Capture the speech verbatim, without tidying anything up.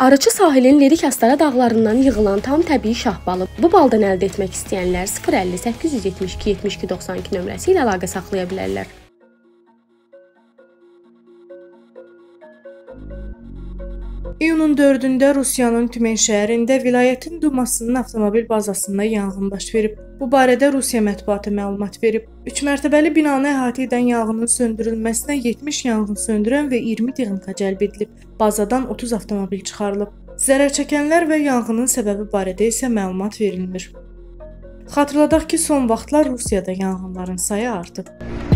Arıçı sahilin Lirik Astara dağlarından yığılan tam təbii şah balı. Bu baldan əldə etmək istəyənlər sıfır əlli səkkiz yüz yetmiş iki yetmiş iki doxsan iki nömrəsi ilə əlaqə saxlaya bilərlər. İyunun dördündə Rusiyanın Tümen şəhərində vilayətin Dumasının avtomobil bazasında yanğın baş verib. Bu barədə Rusiya mətbuatı məlumat verib. üç mərtəbəli binanı əhatə edən yanğının söndürülməsinə yetmiş yanğın söndürən və iyirmi texnika cəlb edilib. Bazadan otuz avtomobil çıxarılıb. Zərər çəkənlər və yanğının səbəbi barədə isə məlumat verilmir. Xatırladaq ki, son vaxtlar Rusiyada yanğınların sayı artıb.